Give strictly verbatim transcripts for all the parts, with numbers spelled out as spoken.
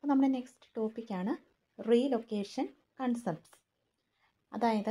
അപ്പോൾ നമ്മുടെ നെക്സ്റ്റ് ടോപ്പിക്കാണ് റീലൊക്കേഷൻ കൺസെപ്റ്റ്സ്. അതായത്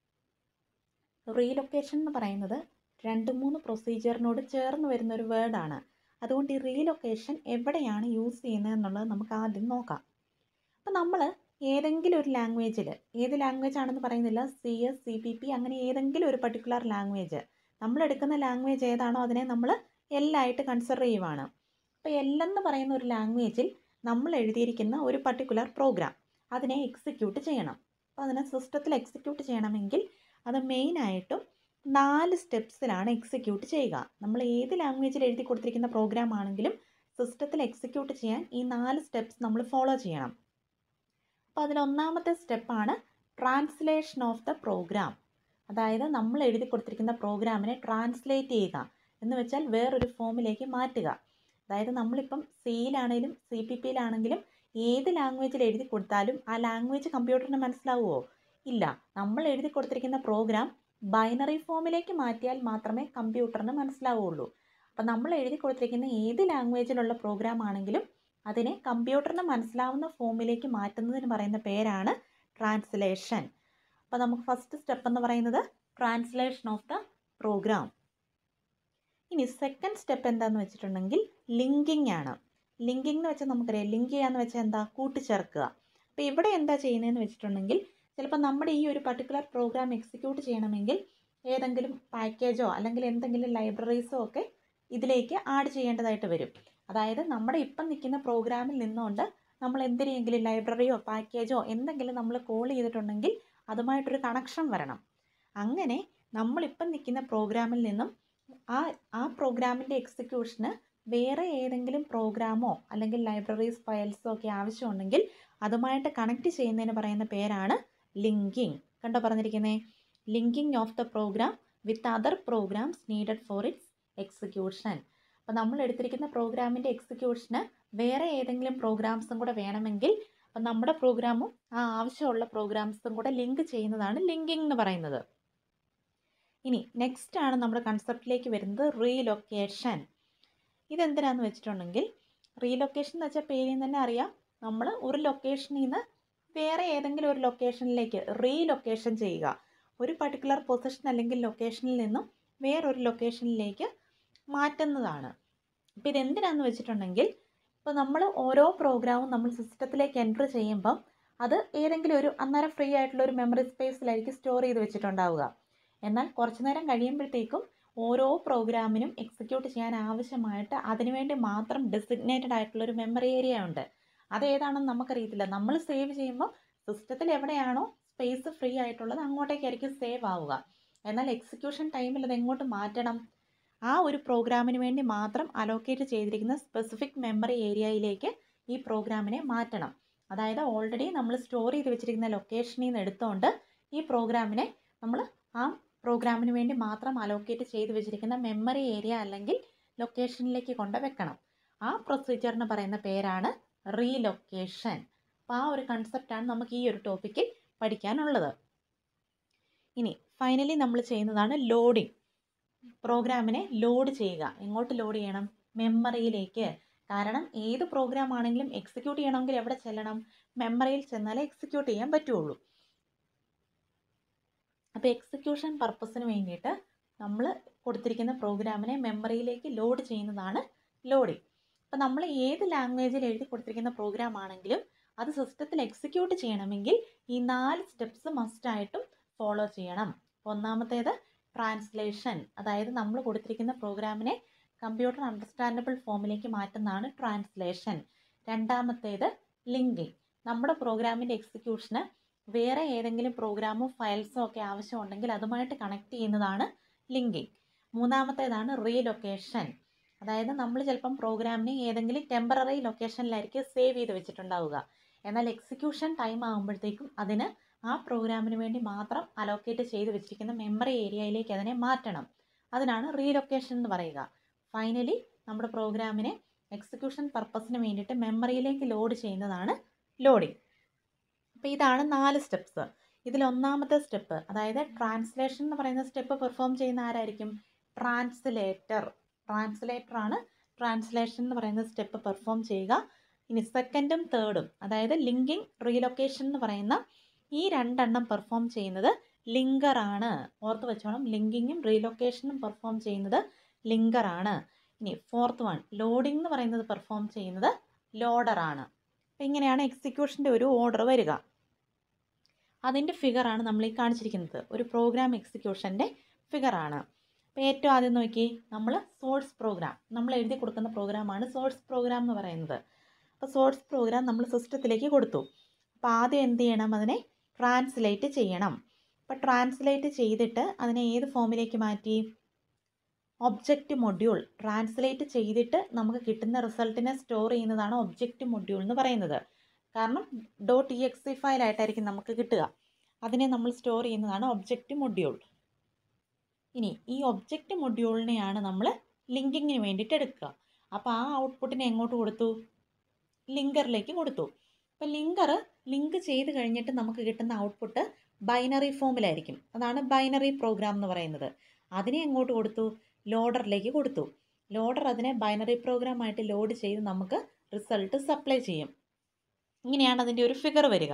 റീലൊക്കേഷൻ എന്ന് പറയുന്നത് രണ്ട് മൂന്ന് പ്രൊസീജിയറിനോട് ചേർന്ന് വരുന്ന ഒരു വേർഡാണ്. അതുകൊണ്ട് ഈ റീലൊക്കേഷൻ എവിടെയാണ് യൂസ് ചെയ്യുന്നത് എന്നുള്ളത് നമുക്ക് ആദ്യം നോക്കാം. അപ്പോൾ നമ്മൾ ഏതെങ്കിലും ഒരു ലാംഗ്വേജിൽ, ഏത് ലാംഗ്വേജ് ആണെന്ന് പറയുന്നില്ല, C S C P P അങ്ങനെ ഏതെങ്കിലും ഒരു പർട്ടിക്കുലർ ലാംഗ്വേജ്, നമ്മൾ എടുക്കുന്ന ലാംഗ്വേജ് ഏതാണോ അതിനെ നമ്മൾ എല്ലായിട്ട് കൺസിഡർ ചെയ്യുവാണ്. അപ്പോൾ എല്ലെന്ന് പറയുന്ന ഒരു ലാംഗ്വേജിൽ നമ്മൾ എഴുതിയിരിക്കുന്ന ഒരു പർട്ടിക്കുലർ പ്രോഗ്രാം അതിനെ എക്സിക്യൂട്ട് ചെയ്യണം. അപ്പോൾ അതിനെ സിസ്റ്റത്തിൽ എക്സിക്യൂട്ട് ചെയ്യണമെങ്കിൽ അത് മെയിനായിട്ടും നാല് സ്റ്റെപ്സിലാണ് എക്സിക്യൂട്ട് ചെയ്യുക. നമ്മൾ ഏത് ലാംഗ്വേജിൽ എഴുതി കൊടുത്തിരിക്കുന്ന പ്രോഗ്രാം ആണെങ്കിലും സിസ്റ്റത്തിൽ എക്സിക്യൂട്ട് ചെയ്യാൻ ഈ നാല് സ്റ്റെപ്സ് നമ്മൾ ഫോളോ ചെയ്യണം. അപ്പോൾ അതിലൊന്നാമത്തെ സ്റ്റെപ്പാണ് ട്രാൻസ്ലേഷൻ ഓഫ് ദ പ്രോഗ്രാം. അതായത് നമ്മൾ എഴുതി കൊടുത്തിരിക്കുന്ന പ്രോഗ്രാമിനെ ട്രാൻസ്ലേറ്റ് ചെയ്യുക എന്ന് വെച്ചാൽ വേറൊരു ഫോമിലേക്ക് മാറ്റുക. അതായത് നമ്മളിപ്പം സിയിലാണെങ്കിലും സി പി പിയിലാണെങ്കിലും ഏത് ലാംഗ്വേജിൽ എഴുതി കൊടുത്താലും ആ ലാംഗ്വേജ് കമ്പ്യൂട്ടറിന് മനസ്സിലാവുമോ? ഇല്ല. നമ്മൾ എഴുതി കൊടുത്തിരിക്കുന്ന പ്രോഗ്രാം ബൈനറി ഫോമിലേക്ക് മാറ്റിയാൽ മാത്രമേ കമ്പ്യൂട്ടറിന് മനസ്സിലാവുള്ളൂ. അപ്പം നമ്മൾ എഴുതി കൊടുത്തിരിക്കുന്ന ഏത് ലാംഗ്വേജിലുള്ള പ്രോഗ്രാം ആണെങ്കിലും അതിനെ കമ്പ്യൂട്ടറിന് മനസ്സിലാവുന്ന ഫോമിലേക്ക് മാറ്റുന്നതിന് പറയുന്ന പേരാണ് ട്രാൻസ്ലേഷൻ. അപ്പോൾ നമുക്ക് ഫസ്റ്റ് സ്റ്റെപ്പ് എന്ന് പറയുന്നത് ട്രാൻസ്ലേഷൻ ഓഫ് ദ പ്രോഗ്രാം. ഇനി സെക്കൻഡ് സ്റ്റെപ്പ് എന്താണെന്ന് വെച്ചിട്ടുണ്ടെങ്കിൽ ലിങ്കിങ് ആണ്. ലിങ്കിങ് എന്ന് വെച്ചാൽ നമുക്കറിയാം, ലിങ്ക് ചെയ്യാന്ന് വെച്ചാൽ എന്താ, കൂട്ടിച്ചേർക്കുക. അപ്പോൾ ഇവിടെ എന്താ ചെയ്യുന്നതെന്ന് വെച്ചിട്ടുണ്ടെങ്കിൽ ചിലപ്പോൾ നമ്മുടെ ഈ ഒരു പർട്ടിക്കുലർ പ്രോഗ്രാം എക്സിക്യൂട്ട് ചെയ്യണമെങ്കിൽ ഏതെങ്കിലും പാക്കേജോ അല്ലെങ്കിൽ എന്തെങ്കിലും ലൈബ്രറീസോ ഒക്കെ ഇതിലേക്ക് ആഡ് ചെയ്യേണ്ടതായിട്ട് വരും. അതായത് നമ്മുടെ ഇപ്പം നിൽക്കുന്ന പ്രോഗ്രാമിൽ നിന്നുകൊണ്ട് നമ്മൾ എന്തിനെങ്കിലും ലൈബ്രറിയോ പാക്കേജോ എന്തെങ്കിലും നമ്മൾ കോൾ ചെയ്തിട്ടുണ്ടെങ്കിൽ അതുമായിട്ടൊരു കണക്ഷൻ വരണം. അങ്ങനെ നമ്മളിപ്പം നിൽക്കുന്ന പ്രോഗ്രാമിൽ നിന്നും ആ ആ പ്രോഗ്രാമിൻ്റെ എക്സിക്യൂഷന് വേറെ ഏതെങ്കിലും പ്രോഗ്രാമോ അല്ലെങ്കിൽ ലൈബ്രറീസ് ഫയൽസോ ഒക്കെ ആവശ്യമുണ്ടെങ്കിൽ അതുമായിട്ട് കണക്ട് ചെയ്യുന്നതിന് പറയുന്ന പേരാണ് ലിങ്കിങ്. കണ്ടോ പറഞ്ഞിരിക്കുന്നത്, linking of the program with other programs needed for its execution. അപ്പോൾ നമ്മൾ എടുത്തിരിക്കുന്ന പ്രോഗ്രാമിൻ്റെ എക്സിക്യൂഷന് വേറെ ഏതെങ്കിലും പ്രോഗ്രാംസും കൂടെ വേണമെങ്കിൽ അപ്പം നമ്മുടെ പ്രോഗ്രാമും ആ ആവശ്യമുള്ള പ്രോഗ്രാംസും കൂടെ ലിങ്ക് ചെയ്യുന്നതാണ് ലിങ്കിങ് എന്ന് പറയുന്നത്. ഇനി നെക്സ്റ്റ് ആണ് നമ്മുടെ കൺസെപ്റ്റിലേക്ക് വരുന്നത് റീലൊക്കേഷൻ. ഇതെന്തിനാന്ന് വെച്ചിട്ടുണ്ടെങ്കിൽ റീലൊക്കേഷൻ എന്ന് വെച്ചാൽ പേരിൽ നിന്ന് തന്നെ അറിയാം, നമ്മൾ ഒരു ലൊക്കേഷനിൽ നിന്ന് വേറെ ഏതെങ്കിലും ഒരു ലൊക്കേഷനിലേക്ക് റീലൊക്കേഷൻ ചെയ്യുക. ഒരു പർട്ടിക്കുലർ പൊസിഷൻ അല്ലെങ്കിൽ ലൊക്കേഷനിൽ നിന്നും വേറൊരു ലൊക്കേഷനിലേക്ക് മാറ്റുന്നതാണ്. അപ്പോൾ ഇതെന്തിനാന്ന് വെച്ചിട്ടുണ്ടെങ്കിൽ ഇപ്പോൾ നമ്മൾ ഓരോ പ്രോഗ്രാമും നമ്മൾ സിസ്റ്റത്തിലേക്ക് എൻറ്റർ ചെയ്യുമ്പം അത് ഏതെങ്കിലും ഒരു അന്നേരം ഫ്രീ ആയിട്ടുള്ള ഒരു മെമ്മറി സ്പേസിലായിരിക്കും സ്റ്റോർ ചെയ്ത് വെച്ചിട്ടുണ്ടാവുക. എന്നാൽ കുറച്ച് നേരം കഴിയുമ്പോഴത്തേക്കും ഓരോ പ്രോഗ്രാമിനും എക്സിക്യൂട്ട് ചെയ്യാൻ ആവശ്യമായിട്ട് അതിനുവേണ്ടി മാത്രം ഡെസിഗ്നേറ്റഡ് ആയിട്ടുള്ളൊരു മെമ്മറി ഏരിയ ഉണ്ട്. അതേതാണെന്ന് നമുക്കറിയത്തില്ല. നമ്മൾ സേവ് ചെയ്യുമ്പോൾ സിസ്റ്റത്തിൽ എവിടെയാണോ സ്പേസ് ഫ്രീ ആയിട്ടുള്ളത് അങ്ങോട്ടേക്കായിരിക്കും സേവ് ആവുക. എന്നാൽ എക്സിക്യൂഷൻ ടൈമിൽ അത് എങ്ങോട്ട് മാറ്റണം? ആ ഒരു പ്രോഗ്രാമിന് വേണ്ടി മാത്രം അലോക്കേറ്റ് ചെയ്തിരിക്കുന്ന സ്പെസിഫിക് മെമ്മറി ഏരിയയിലേക്ക് ഈ പ്രോഗ്രാമിനെ മാറ്റണം. അതായത് ഓൾറെഡി നമ്മൾ സ്റ്റോർ ചെയ്ത് വെച്ചിരിക്കുന്ന ലൊക്കേഷനിൽ നിന്ന് എടുത്തുകൊണ്ട് ഈ പ്രോഗ്രാമിനെ നമ്മൾ ആ പ്രോഗ്രാമിന് വേണ്ടി മാത്രം അലോക്കേറ്റ് ചെയ്ത് വെച്ചിരിക്കുന്ന മെമ്മറി ഏരിയ അല്ലെങ്കിൽ ലൊക്കേഷനിലേക്ക് കൊണ്ട് വെക്കണം. ആ പ്രൊസീജിയറിന് പറയുന്ന പേരാണ് റീലൊക്കേഷൻ. അപ്പോൾ ആ ഒരു കൺസെപ്റ്റാണ് നമുക്ക് ഈ ഒരു ടോപ്പിക്കിൽ പഠിക്കാനുള്ളത്. ഇനി ഫൈനലി നമ്മൾ ചെയ്യുന്നതാണ് ലോഡിങ്. പ്രോഗ്രാമിനെ ലോഡ് ചെയ്യുക. എങ്ങോട്ട് ലോഡ് ചെയ്യണം? മെമ്മറിയിലേക്ക്. കാരണം ഏത് പ്രോഗ്രാം ആണെങ്കിലും എക്സിക്യൂട്ട് ചെയ്യണമെങ്കിൽ എവിടെ ചെല്ലണം? മെമ്മറിയിൽ ചെന്നാലേ എക്സിക്യൂട്ട് ചെയ്യാൻ പറ്റുള്ളൂ. അപ്പോൾ എക്സിക്യൂഷൻ പർപ്പസിന് വേണ്ടിയിട്ട് നമ്മൾ കൊടുത്തിരിക്കുന്ന പ്രോഗ്രാമിനെ മെമ്മറിയിലേക്ക് ലോഡ് ചെയ്യുന്നതാണ് ലോഡിങ്. അപ്പോൾ നമ്മൾ ഏത് ലാംഗ്വേജിൽ എഴുതി കൊടുത്തിരിക്കുന്ന പ്രോഗ്രാം ആണെങ്കിലും അത് സിസ്റ്റത്തിൽ എക്സിക്യൂട്ട് ചെയ്യണമെങ്കിൽ ഈ നാല് സ്റ്റെപ്സ് മസ്റ്റായിട്ടും ഫോളോ ചെയ്യണം. ഒന്നാമത്തേത് ട്രാൻസ്ലേഷൻ, അതായത് നമ്മൾ കൊടുത്തിരിക്കുന്ന പ്രോഗ്രാമിനെ കമ്പ്യൂട്ടർ അണ്ടർസ്റ്റാൻഡബിൾ ഫോമിലേക്ക് മാറ്റുന്നതാണ് ട്രാൻസ്ലേഷൻ. രണ്ടാമത്തേത് ലിങ്കിങ്, നമ്മുടെ പ്രോഗ്രാമിൻ്റെ എക്സിക്യൂഷന് വേറെ ഏതെങ്കിലും പ്രോഗ്രാമോ ഫയൽസോ ഒക്കെ ആവശ്യമുണ്ടെങ്കിൽ അതുമായിട്ട് കണക്ട് ചെയ്യുന്നതാണ് ലിങ്കിങ്. മൂന്നാമത്തേതാണ് റീലൊക്കേഷൻ, അതായത് നമ്മൾ ചിലപ്പം പ്രോഗ്രാമിനെ ഏതെങ്കിലും ടെമ്പററി ലൊക്കേഷനിലായിരിക്കും സേവ് ചെയ്ത് വെച്ചിട്ടുണ്ടാവുക. എന്നാൽ എക്സിക്യൂഷൻ ടൈം ആകുമ്പോഴത്തേക്കും അതിന് ആ പ്രോഗ്രാമിന് വേണ്ടി മാത്രം അലോക്കേറ്റ് ചെയ്ത് വെച്ചിരിക്കുന്ന മെമ്മറി ഏരിയയിലേക്ക് അതിനെ മാറ്റണം. അതിനാണ് റീലൊക്കേഷൻ എന്ന് പറയുക. ഫൈനലി നമ്മുടെ പ്രോഗ്രാമിനെ എക്സിക്യൂഷൻ പർപ്പസിന് വേണ്ടിയിട്ട് മെമ്മറിയിലേക്ക് ലോഡ് ചെയ്യുന്നതാണ് ലോഡിങ്. അപ്പോൾ ഇതാണ് നാല് സ്റ്റെപ്സ്. ഇതിലൊന്നാമത്തെ സ്റ്റെപ്പ്, അതായത് ട്രാൻസ്ലേഷൻ എന്ന് പറയുന്ന സ്റ്റെപ്പ് പെർഫോം ചെയ്യുന്ന ആരായിരിക്കും? ട്രാൻസ്ലേറ്റർ. ട്രാൻസ്ലേറ്ററാണ് ട്രാൻസ്ലേഷൻ എന്ന് പറയുന്ന സ്റ്റെപ്പ് പെർഫോം ചെയ്യുക. ഇനി സെക്കൻഡും തേർഡും, അതായത് ലിങ്കിങ്, റീലൊക്കേഷൻ എന്ന് പറയുന്ന ഈ രണ്ടെണ്ണം പെർഫോം ചെയ്യുന്നത് ലിങ്കറാണ്. ഓർത്ത് വെച്ചോണം, ലിങ്കിങ്ങും റീലൊക്കേഷനും പെർഫോം ചെയ്യുന്നത് ലിങ്കറാണ്. ഇനി ഫോർത്ത് വൺ, ലോഡിംഗ് എന്ന് പറയുന്നത് പെർഫോം ചെയ്യുന്നത് ലോഡറാണ്. അപ്പം ഇങ്ങനെയാണ് എക്സിക്യൂഷൻ്റെ ഒരു ഓർഡർ വരിക. അതിൻ്റെ ഫിഗറാണ് നമ്മൾ ഈ കാണിച്ചിരിക്കുന്നത്. ഒരു പ്രോഗ്രാം എക്സിക്യൂഷൻ്റെ ഫിഗറാണ്. അപ്പോൾ ഏറ്റവും ആദ്യം നോക്കി, നമ്മൾ സോഴ്സ് പ്രോഗ്രാം, നമ്മൾ എഴുതി കൊടുക്കുന്ന പ്രോഗ്രാമാണ് സോഴ്സ് പ്രോഗ്രാം എന്ന് പറയുന്നത്. അപ്പോൾ സോഴ്സ് പ്രോഗ്രാം നമ്മൾ സിസ്റ്റത്തിലേക്ക് കൊടുത്തു. അപ്പോൾ ആദ്യം എന്ത് ചെയ്യണം, അതിനെ ട്രാൻസ്ലേറ്റ് ചെയ്യണം. അപ്പോൾ ട്രാൻസ്ലേറ്റ് ചെയ്തിട്ട് അതിനെ ഏത് ഫോമിലേക്ക് മാറ്റി, ഒബ്ജക്റ്റ് മൊഡ്യൂൾ. ട്രാൻസ്ലേറ്റ് ചെയ്തിട്ട് നമുക്ക് കിട്ടുന്ന റിസൾട്ടിനെ സ്റ്റോർ ചെയ്യുന്നതാണ് ഒബ്ജക്റ്റ് മൊഡ്യൂൾ എന്ന് പറയുന്നത്. കാരണം ഡോട്ട് ഇ എക്സ് ഇ ഫയലായിട്ടായിരിക്കും നമുക്ക് കിട്ടുക. അതിനെ നമ്മൾ സ്റ്റോർ ചെയ്യുന്നതാണ് ഒബ്ജക്റ്റ് മൊഡ്യൂൾ. ഇനി ഈ ഒബ്ജക്റ്റ് മൊഡ്യൂളിനെയാണ് നമ്മൾ ലിങ്കിങ്ങിന് വേണ്ടിയിട്ട് എടുക്കുക. അപ്പോൾ ആ ഔട്ട്പുട്ടിനെ എങ്ങോട്ട് കൊടുത്തു, ലിങ്കറിലേക്ക് കൊടുത്തു. അപ്പോൾ ലിങ്കർ ലിങ്ക് ചെയ്ത് കഴിഞ്ഞിട്ട് നമുക്ക് കിട്ടുന്ന ഔട്ട്പുട്ട് ബൈനറി ഫോമിലായിരിക്കും. അതാണ് ബൈനറി പ്രോഗ്രാം എന്ന് പറയുന്നത്. അതിനെ എങ്ങോട്ട് കൊടുത്തു, ലോഡറിലേക്ക് കൊടുത്തു. ലോഡർ അതിനെ ബൈനറി പ്രോഗ്രാമായിട്ട് ലോഡ് ചെയ്ത് നമുക്ക് റിസൾട്ട് സപ്ലൈ ചെയ്യും. ഇങ്ങനെയാണ് അതിൻ്റെ ഒരു ഫിഗർ വരിക.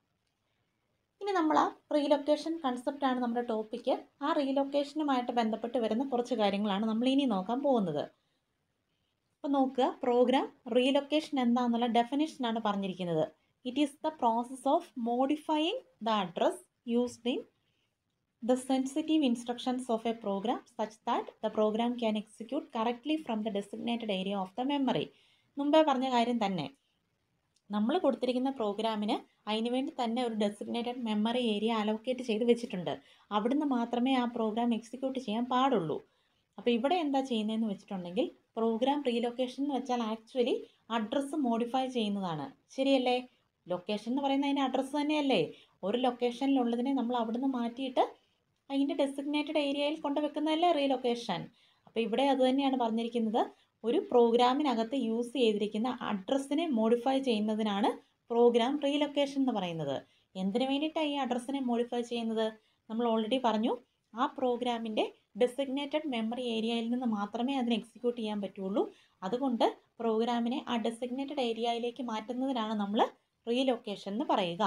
ഇനി നമ്മൾ ആ റീലൊക്കേഷൻ കൺസെപ്റ്റാണ് നമ്മുടെ ടോപ്പിക്ക്. ആ റീലൊക്കേഷനുമായിട്ട് ബന്ധപ്പെട്ട് വരുന്ന കുറച്ച് കാര്യങ്ങളാണ് നമ്മൾ ഇനി നോക്കാൻ പോകുന്നത്. അപ്പോൾ നോക്കുക, പ്രോഗ്രാം റീലൊക്കേഷൻ എന്താണെന്നുള്ള ഡെഫിനിഷനാണ് പറഞ്ഞിരിക്കുന്നത്. It is the process of modifying the address used in the sensitive instructions of a program such that the program can execute correctly from the designated area of the memory. മുമ്പേ പറഞ്ഞ കാര്യം തന്നെ, നമ്മൾ കൊടുത്തിരിക്കുന്ന പ്രോഗ്രാമിന് അതിന് വേണ്ടി തന്നെ ഒരു ഡെസിഗ്നേറ്റഡ് മെമ്മറി ഏരിയ അലോക്കേറ്റ് ചെയ്ത് വെച്ചിട്ടുണ്ട്. അവിടുന്ന് മാത്രമേ ആ പ്രോഗ്രാം എക്സിക്യൂട്ട് ചെയ്യാൻ പാടുള്ളൂ. അപ്പോൾ ഇവിടെ എന്താ ചെയ്യുന്നതെന്ന് വെച്ചിട്ടുണ്ടെങ്കിൽ, പ്രോഗ്രാം റീലൊക്കേഷൻ എന്ന് വെച്ചാൽ ആക്ച്വലി അഡ്രസ്സ് മോഡിഫൈ ചെയ്യുന്നതാണ്. ശരിയല്ലേ? ലൊക്കേഷൻ എന്ന് പറയുന്നത് അതിൻ്റെ അഡ്രസ്സ് തന്നെയല്ലേ. ഒരു ലൊക്കേഷനിലുള്ളതിനെ നമ്മൾ അവിടുന്ന് മാറ്റിയിട്ട് അതിൻ്റെ ഡെസിഗ്നേറ്റഡ് ഏരിയയിൽ കൊണ്ടുവെക്കുന്നതല്ലേ റീലൊക്കേഷൻ. അപ്പോൾ ഇവിടെ അത് തന്നെയാണ് പറഞ്ഞിരിക്കുന്നത്. ഒരു പ്രോഗ്രാമിനകത്ത് യൂസ് ചെയ്തിരിക്കുന്ന അഡ്രസ്സിനെ മോഡിഫൈ ചെയ്യുന്നതിനാണ് പ്രോഗ്രാം റീലൊക്കേഷൻ എന്ന് പറയുന്നത്. എന്തിനു വേണ്ടിയിട്ടാണ് ഈ അഡ്രസ്സിനെ മോഡിഫൈ ചെയ്യുന്നത്? നമ്മൾ ഓൾറെഡി പറഞ്ഞു, ആ പ്രോഗ്രാമിൻ്റെ ഡെസിഗ്നേറ്റഡ് മെമ്മറി ഏരിയയിൽ നിന്ന് മാത്രമേ അതിന് എക്സിക്യൂട്ട് ചെയ്യാൻ പറ്റുള്ളൂ. അതുകൊണ്ട് പ്രോഗ്രാമിനെ ആ ഡെസിഗ്നേറ്റഡ് ഏരിയയിലേക്ക് മാറ്റുന്നതിനാണ് നമ്മൾ റീലൊക്കേഷൻ എന്ന് പറയുക.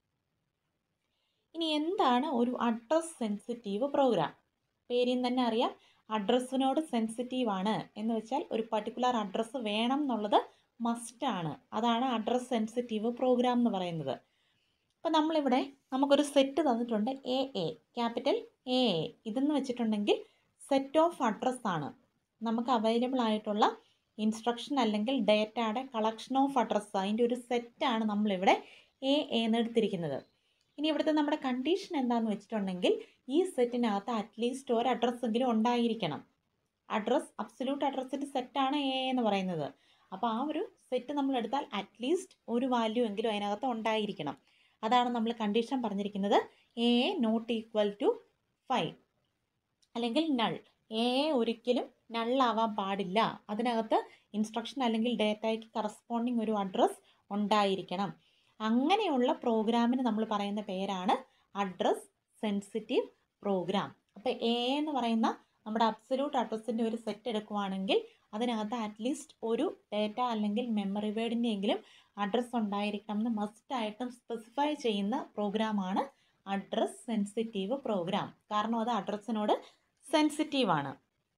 ഇനി എന്താണ് ഒരു അഡ്രസ് സെൻസിറ്റീവ് പ്രോഗ്രാം? പേരിൽ തന്നെ അറിയാം, അഡ്രസ്സിനോട് സെൻസിറ്റീവ് ആണ് എന്ന് വെച്ചാൽ ഒരു പർട്ടിക്കുലർ അഡ്രസ്സ് വേണം എന്നുള്ളത് മസ്റ്റാണ്. അതാണ് അഡ്രസ് സെൻസിറ്റീവ് പ്രോഗ്രാം എന്ന് പറയുന്നത്. അപ്പോൾ നമ്മളിവിടെ നമുക്കൊരു സെറ്റ് തന്നിട്ടുണ്ട്, A A, capital A A. ഇതെന്ന് വെച്ചിട്ടുണ്ടെങ്കിൽ സെറ്റ് ഓഫ് അഡ്രസ് ആണ്. നമുക്ക് അവൈലബിൾ ആയിട്ടുള്ള ഇൻസ്ട്രക്ഷൻ അല്ലെങ്കിൽ ഡേറ്റയുടെ കളക്ഷൻ ഓഫ് അഡ്രസ്സ്, അതിൻ്റെ ഒരു സെറ്റാണ് നമ്മളിവിടെ എ എന്ന് എടുത്തിരിക്കുന്നത്. ഇനി ഇവിടുത്തെ നമ്മുടെ കണ്ടീഷൻ എന്താണെന്ന് വെച്ചിട്ടുണ്ടെങ്കിൽ, ഈ സെറ്റിനകത്ത് അറ്റ്ലീസ്റ്റ് ഒരു അഡ്രസ്സെങ്കിലും ഉണ്ടായിരിക്കണം. അഡ്രസ് അബ്സല്യൂട്ട് അഡ്രസ്സിൻ്റെ സെറ്റാണ് എ എന്ന് പറയുന്നത്. അപ്പോൾ ആ ഒരു സെറ്റ് നമ്മൾ എടുത്താൽ അറ്റ്ലീസ്റ്റ് ഒരു വാല്യൂ എങ്കിലും അതിനകത്ത് ഉണ്ടായിരിക്കണം. അതാണ് നമ്മൾ കണ്ടീഷൻ പറഞ്ഞിരിക്കുന്നത്. A not equal to five അല്ലെങ്കിൽ നൾ. എ ഒരിക്കലും നള്ളാവാൻ പാടില്ല. അതിനകത്ത് ഇൻസ്ട്രക്ഷൻ അല്ലെങ്കിൽ ഡേറ്റയ്ക്ക് കറസ്പോണ്ടിങ് ഒരു അഡ്രസ്സ് ഉണ്ടായിരിക്കണം. അങ്ങനെയുള്ള പ്രോഗ്രാമിന് നമ്മൾ പറയുന്ന പേരാണ് അഡ്രസ് സെൻസിറ്റീവ് പ്രോഗ്രാം. അപ്പോൾ എ എന്ന് പറയുന്ന നമ്മുടെ അബ്സല്യൂട്ട് അഡ്രസ്സിൻ്റെ ഒരു സെറ്റ് എടുക്കുകയാണെങ്കിൽ അതിനകത്ത് അറ്റ്ലീസ്റ്റ് ഒരു ഡേറ്റ അല്ലെങ്കിൽ മെമ്മറി വേർഡിൻ്റെയെങ്കിലും അഡ്രസ്സ് ഉണ്ടായിരിക്കണം എന്ന് മസ്റ്റായിട്ടും സ്പെസിഫൈ ചെയ്യുന്ന പ്രോഗ്രാമാണ് അഡ്രസ് സെൻസിറ്റീവ് പ്രോഗ്രാം. കാരണം അത് അഡ്രസ്സിനോട് സെൻസിറ്റീവാണ്.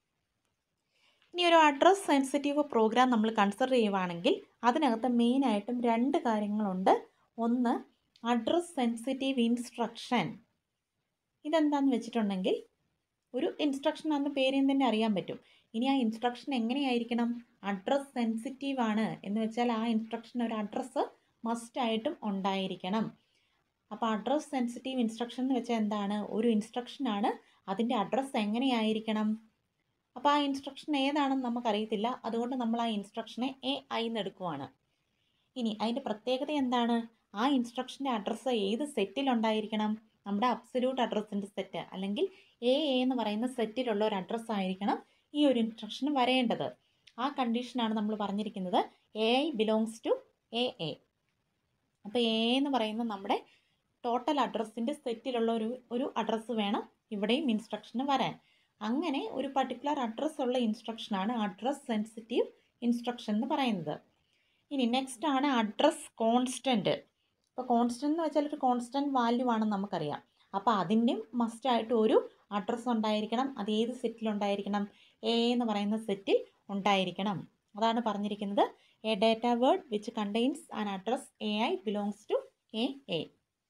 ഇനി ഒരു അഡ്രസ് സെൻസിറ്റീവ് പ്രോഗ്രാം നമ്മൾ കൺസിഡർ ചെയ്യുവാണെങ്കിൽ അതിനകത്ത് മെയിനായിട്ടും രണ്ട് കാര്യങ്ങളുണ്ട്. ഒന്ന്, അഡ്രസ് സെൻസിറ്റീവ് ഇൻസ്ട്രക്ഷൻ. ഇതെന്താണെന്ന് വെച്ചിട്ടുണ്ടെങ്കിൽ ഒരു ഇൻസ്ട്രക്ഷൻ അന്ന് പേരിൽ തന്നെ അറിയാൻ പറ്റും. ഇനി ആ ഇൻസ്ട്രക്ഷൻ എങ്ങനെയായിരിക്കണം? അഡ്രസ് സെൻസിറ്റീവ് ആണ് എന്ന് വെച്ചാൽ ആ ഇൻസ്ട്രക്ഷൻ ഒരു അഡ്രസ്സ് മസ്റ്റായിട്ടും ഉണ്ടായിരിക്കണം. അപ്പോൾ അഡ്രസ് സെൻസിറ്റീവ് ഇൻസ്ട്രക്ഷൻ എന്ന് വെച്ചാൽ എന്താണ്? ഒരു ഇൻസ്ട്രക്ഷനാണ്, അതിൻ്റെ അഡ്രസ്സ് എങ്ങനെയായിരിക്കണം? അപ്പോൾ ആ ഇൻസ്ട്രക്ഷൻ ഏതാണെന്ന് നമുക്കറിയത്തില്ല. അതുകൊണ്ട് നമ്മൾ ആ ഇൻസ്ട്രക്ഷനെ എ ഐ എന്ന് എടുക്കുവാണ്. ഇനി അതിൻ്റെ പ്രത്യേകത എന്താണ്? ആ ഇൻസ്ട്രക്ഷൻ്റെ അഡ്രസ്സ് ഏത് സെറ്റിലുണ്ടായിരിക്കണം? നമ്മുടെ അബ്സല്യൂട്ട് അഡ്രസ്സിൻ്റെ സെറ്റ് അല്ലെങ്കിൽ എ എന്ന് പറയുന്ന സെറ്റിലുള്ള ഒരു അഡ്രസ്സ് ആയിരിക്കണം ഈ ഒരു ഇൻസ്ട്രക്ഷന് വരേണ്ടത്. ആ കണ്ടീഷനാണ് നമ്മൾ പറഞ്ഞിരിക്കുന്നത്. A I belongs to A A. അപ്പോൾ എ എന്ന് പറയുന്ന നമ്മുടെ ടോട്ടൽ അഡ്രസ്സിൻ്റെ സെറ്റിലുള്ള ഒരു ഒരു അഡ്രസ്സ് വേണം ഇവിടെയും ഇൻസ്ട്രക്ഷന് വരാൻ. അങ്ങനെ ഒരു പർട്ടിക്കുലർ അഡ്രസ്സ് ഉള്ള ഇൻസ്ട്രക്ഷനാണ് അഡ്രസ് സെൻസിറ്റീവ് ഇൻസ്ട്രക്ഷൻ എന്ന് പറയുന്നത്. ഇനി നെക്സ്റ്റ് ആണ് അഡ്രസ് കോൺസ്റ്റൻറ്റ്. ഇപ്പോൾ കോൺസ്റ്റൻ്റ് എന്ന് വെച്ചാൽ ഒരു കോൺസ്റ്റൻറ്റ് വാല്യൂ ആണെന്ന് നമുക്കറിയാം. അപ്പോൾ അതിൻ്റെയും മസ്റ്റായിട്ട് ഒരു അഡ്രസ്സ് ഉണ്ടായിരിക്കണം. അത് ഏത് സെറ്റിലുണ്ടായിരിക്കണം? എ എന്ന് പറയുന്ന സെറ്റിൽ ഉണ്ടായിരിക്കണം. അതാണ് പറഞ്ഞിരിക്കുന്നത്. A data word which contains an address A I belongs to A A.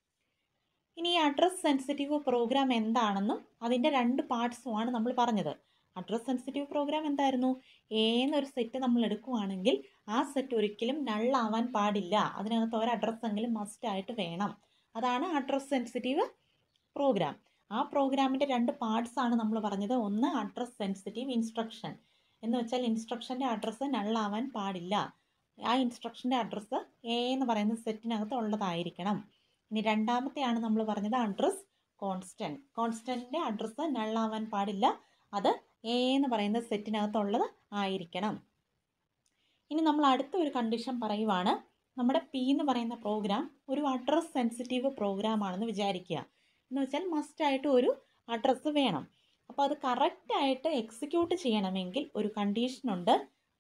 ഇനി ഈ അഡ്രസ് സെൻസിറ്റീവ് പ്രോഗ്രാം എന്താണെന്നും അതിൻ്റെ രണ്ട് പാർട്സുമാണ് നമ്മൾ പറഞ്ഞത്. അഡ്രസ് സെൻസിറ്റീവ് പ്രോഗ്രാം എന്തായിരുന്നു? എ എന്നൊരു സെറ്റ് നമ്മൾ എടുക്കുകയാണെങ്കിൽ ആ സെറ്റ് ഒരിക്കലും നള്ളാവാൻ പാടില്ല. അതിനകത്ത് ഒരു അഡ്രസ്സെങ്കിലും മസ്റ്റായിട്ട് വേണം. അതാണ് അഡ്രസ് സെൻസിറ്റീവ് പ്രോഗ്രാം. ആ പ്രോഗ്രാമിൻ്റെ രണ്ട് പാർട്സ് ആണ് നമ്മൾ പറഞ്ഞത്. ഒന്ന് അഡ്രസ് സെൻസിറ്റീവ് ഇൻസ്ട്രക്ഷൻ എന്ന് വെച്ചാൽ ഇൻസ്ട്രക്ഷൻ്റെ അഡ്രസ്സ് നള്ളാവാൻ പാടില്ല. ആ ഇൻസ്ട്രക്ഷൻ്റെ അഡ്രസ്സ് എ എന്ന് പറയുന്ന സെറ്റിനകത്ത് ഉള്ളതായിരിക്കണം. ഇനി രണ്ടാമത്തെയാണ് നമ്മൾ പറഞ്ഞത് അഡ്രസ് കോൺസ്റ്റൻറ്റ്. കോൺസ്റ്റൻറ്റിൻ്റെ അഡ്രസ്സ് നള്ളാവാൻ പാടില്ല. അത് എ എന്ന് പറയുന്ന സെറ്റിനകത്തുള്ളത് ആയിരിക്കണം. ഇനി നമ്മൾ അടുത്ത ഒരു കണ്ടീഷൻ പറയുവാണ്. നമ്മുടെ പി എന്ന് പറയുന്ന പ്രോഗ്രാം ഒരു അഡ്രസ് സെൻസിറ്റീവ് പ്രോഗ്രാം ആണെന്ന് വിചാരിക്കുക. എന്ന് വെച്ചാൽ മസ്റ്റായിട്ട് ഒരു അഡ്രസ്സ് വേണം. അപ്പോൾ അത് കറക്റ്റായിട്ട് എക്സിക്യൂട്ട് ചെയ്യണമെങ്കിൽ ഒരു കണ്ടീഷനുണ്ട്.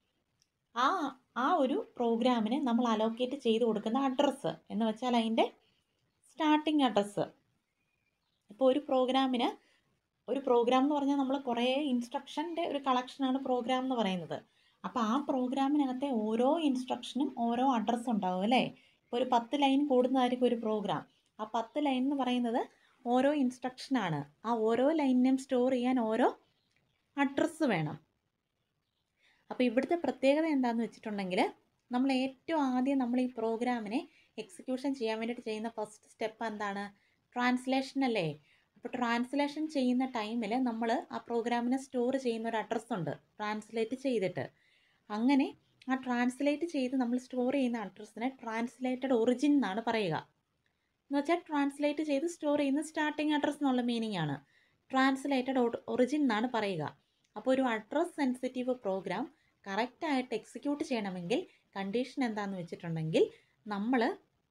ആ ആ ഒരു പ്രോഗ്രാമിന് നമ്മൾ അലോക്കേറ്റ് ചെയ്ത് കൊടുക്കുന്ന അഡ്രസ്സ് എന്ന് വെച്ചാൽ അതിൻ്റെ സ്റ്റാർട്ടിംഗ് അഡ്രസ്സ്. ഇപ്പോൾ ഒരു പ്രോഗ്രാമിന് ഒരു പ്രോഗ്രാം എന്ന് പറഞ്ഞാൽ നമ്മൾ കുറേ ഇൻസ്ട്രക്ഷൻ്റെ ഒരു കളക്ഷനാണ് പ്രോഗ്രാം എന്ന് പറയുന്നത്. അപ്പോൾ ആ പ്രോഗ്രാമിനകത്തെ ഓരോ ഇൻസ്ട്രക്ഷനും ഓരോ അഡ്രസ്സ് ഉണ്ടാവും അല്ലേ? ഇപ്പോൾ ഒരു പത്ത് ലൈൻ കൂടുന്നതായിരിക്കും ഒരു പ്രോഗ്രാം. ആ പത്ത് ലൈൻ എന്ന് പറയുന്നത് ഓരോ ഇൻസ്ട്രക്ഷനാണ്. ആ ഓരോ ലൈനിനെയും സ്റ്റോർ ചെയ്യാൻ ഓരോ അഡ്രസ്സ് വേണം. അപ്പോൾ ഇവിടുത്തെ പ്രത്യേകത എന്താണെന്ന് വെച്ചിട്ടുണ്ടെങ്കിൽ നമ്മൾ ഏറ്റവും ആദ്യം നമ്മൾ ഈ പ്രോഗ്രാമിനെ എക്സിക്യൂഷൻ ചെയ്യാൻ വേണ്ടിയിട്ട് ചെയ്യുന്ന ഫസ്റ്റ് സ്റ്റെപ്പ് എന്താണ്? ട്രാൻസ്ലേഷൻ അല്ലേ? അപ്പോൾ ട്രാൻസ്ലേഷൻ ചെയ്യുന്ന ടൈമിൽ നമ്മൾ ആ പ്രോഗ്രാമിനെ സ്റ്റോർ ചെയ്യുന്ന ഒരു അഡ്രസ്സുണ്ട് ട്രാൻസ്ലേറ്റ് ചെയ്തിട്ട്. അങ്ങനെ ആ ട്രാൻസ്ലേറ്റ് ചെയ്ത് നമ്മൾ സ്റ്റോർ ചെയ്യുന്ന അഡ്രസ്സിനെ ട്രാൻസ്ലേറ്റഡ് ഒറിജിൻ എന്നാണ് പറയുക. എന്ന് വെച്ചാൽ ട്രാൻസ്ലേറ്റ് ചെയ്ത് സ്റ്റോർ ചെയ്യുന്ന സ്റ്റാർട്ടിങ് അഡ്രസ്സ് എന്നുള്ള മീനിങ് ആണ്. ട്രാൻസ്ലേറ്റഡ് ഒറിജിൻ എന്നാണ് പറയുക. അപ്പോൾ ഒരു അഡ്രസ് സെൻസിറ്റീവ് പ്രോഗ്രാം കറക്റ്റായിട്ട് എക്സിക്യൂട്ട് ചെയ്യണമെങ്കിൽ കണ്ടീഷൻ എന്താണെന്ന് വെച്ചിട്ടുണ്ടെങ്കിൽ നമ്മൾ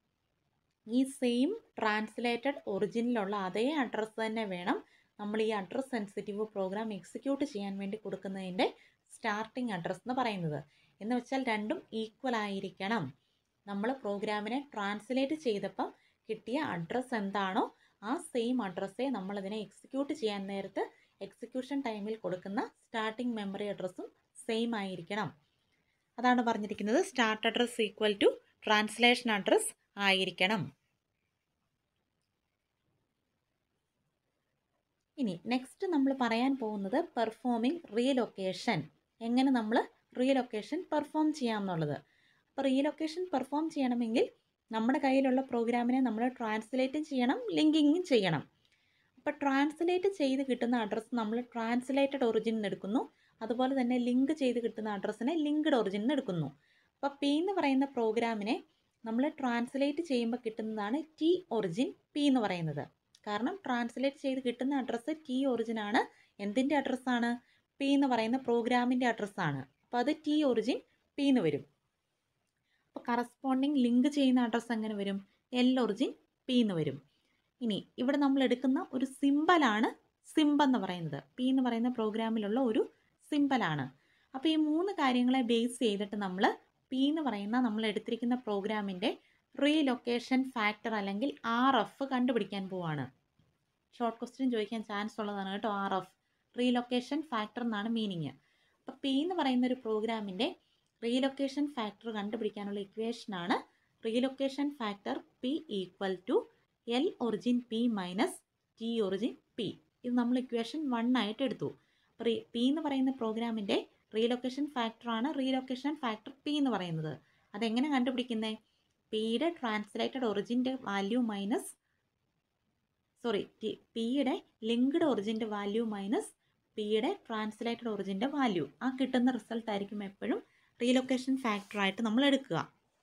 ഈ സെയിം ട്രാൻസ്ലേറ്റഡ് ഒറിജിനിലുള്ള അതേ അഡ്രസ്സ് തന്നെ വേണം നമ്മൾ ഈ അഡ്രസ് സെൻസിറ്റീവ് പ്രോഗ്രാം എക്സിക്യൂട്ട് ചെയ്യാൻ വേണ്ടി കൊടുക്കുന്നതിൻ്റെ സ്റ്റാർട്ടിംഗ് അഡ്രസ്സ് എന്ന് പറയുന്നത്. എന്ന് വെച്ചാൽ രണ്ടും ഈക്വൽ ആയിരിക്കണം. നമ്മൾ പ്രോഗ്രാമിനെ ട്രാൻസ്ലേറ്റ് ചെയ്തപ്പം കിട്ടിയ അഡ്രസ്സ് എന്താണോ ആ സെയിം അഡ്രസ്സേ നമ്മളതിനെ എക്സിക്യൂട്ട് ചെയ്യാൻ നേരത്ത് എക്സിക്യൂഷൻ ടൈമിൽ കൊടുക്കുന്ന സ്റ്റാർട്ടിംഗ് മെമ്മറി അഡ്രസ്സും സെയിം ആയിരിക്കണം. അതാണ് പറഞ്ഞിരിക്കുന്നത്. Start address equal to translation address ആയിരിക്കണം. ഇനി നെക്സ്റ്റ് നമ്മൾ പറയാൻ പോകുന്നത് പെർഫോമിംഗ് റീലൊക്കേഷൻ. എങ്ങനെ നമ്മൾ റീലൊക്കേഷൻ പെർഫോം ചെയ്യാമെന്നുള്ളത്. അപ്പോൾ റീലൊക്കേഷൻ പെർഫോം ചെയ്യണമെങ്കിൽ നമ്മുടെ കയ്യിലുള്ള പ്രോഗ്രാമിനെ നമ്മൾ ട്രാൻസ്ലേറ്റും ചെയ്യണം, ലിങ്കിങ്ങും ചെയ്യണം. അപ്പോൾ ട്രാൻസ്ലേറ്റ് ചെയ്ത് കിട്ടുന്ന അഡ്രസ്സ് നമ്മൾ ട്രാൻസ്ലേറ്റഡ് ഒറിജിൻ എടുക്കുന്നു. അതുപോലെ തന്നെ ലിങ്ക് ചെയ്ത് കിട്ടുന്ന അഡ്രസ്സിനെ ലിങ്ക്ഡ് ഒറിജിൻ എടുക്കുന്നു. അപ്പോൾ പി എന്ന് പറയുന്ന പ്രോഗ്രാമിനെ നമ്മൾ ട്രാൻസ്ലേറ്റ് ചെയ്യുമ്പോൾ കിട്ടുന്നതാണ് ടി ഒറിജിൻ പി എന്ന് പറയുന്നത്. കാരണം ട്രാൻസ്ലേറ്റ് ചെയ്ത് കിട്ടുന്ന അഡ്രസ്സ് ടി ഒറിജിൻ ആണ്. എന്തിൻ്റെ അഡ്രസ്സാണ്? പി എന്ന് പറയുന്ന പ്രോഗ്രാമിൻ്റെ അഡ്രസ്സാണ്. അപ്പോൾ അത് ടി ഒറിജിൻ പി എന്ന് വരും. അപ്പോൾ കറസ്പോണ്ടിങ് ലിങ്ക് ചെയ്യുന്ന അഡ്രസ്സ് എങ്ങനെ വരും? എൽ ഒറിജിൻ പി എന്ന് വരും. ഇനി ഇവിടെ നമ്മൾ എടുക്കുന്ന ഒരു സിമ്പലാണ് സിംബ് എന്ന് പറയുന്നത്. പി എന്ന് പറയുന്ന പ്രോഗ്രാമിലുള്ള ഒരു സിമ്പലാണ്. അപ്പോൾ ഈ മൂന്ന് കാര്യങ്ങളെ ബേസ് ചെയ്തിട്ട് നമ്മൾ പി എന്ന് പറയുന്ന നമ്മൾ എടുത്തിരിക്കുന്ന പ്രോഗ്രാമിൻ്റെ റീലൊക്കേഷൻ ഫാക്ടർ അല്ലെങ്കിൽ ആർ എഫ് കണ്ടുപിടിക്കാൻ പോവാണ്. ഷോർട്ട് ക്വസ്റ്റ്യൻ ചോദിക്കാൻ ചാൻസ് ഉള്ളതാണ് കേട്ടോ. ആർ എഫ് റീലൊക്കേഷൻ ഫാക്ടർ എന്നാണ് മീനിങ്. അപ്പോൾ പി എന്ന് പറയുന്ന ഒരു പ്രോഗ്രാമിൻ്റെ റീലൊക്കേഷൻ ഫാക്ടർ കണ്ടുപിടിക്കാനുള്ള ഇക്വേഷനാണ് relocation factor P equal to L origin P minus T origin P. ഇത് നമ്മൾ ഇക്വേഷൻ വൺ ആയിട്ട് എടുത്തു. അപ്പോൾ പി എന്ന് പറയുന്ന പ്രോഗ്രാമിൻ്റെ റീലൊക്കേഷൻ ഫാക്ടറാണ് റീലൊക്കേഷൻ ഫാക്ടർ പി എന്ന് പറയുന്നത്. അതെങ്ങനെ കണ്ടുപിടിക്കുന്നത്? പിയുടെ ട്രാൻസ്ലേറ്റഡ് ഒറിജിൻ്റെ വാല്യൂ മൈനസ് സോറി പിയുടെ ലിങ്ക്ഡ് ഒറിജിൻ്റെ വാല്യൂ മൈനസ് പിയുടെ ട്രാൻസ്ലേറ്റഡ് ഒറിജിൻ്റെ വാല്യൂ. ആ കിട്ടുന്ന റിസൾട്ട് ആയിരിക്കും എപ്പോഴും റീലൊക്കേഷൻ ഫാക്ടറായിട്ട് നമ്മൾ എടുക്കുക.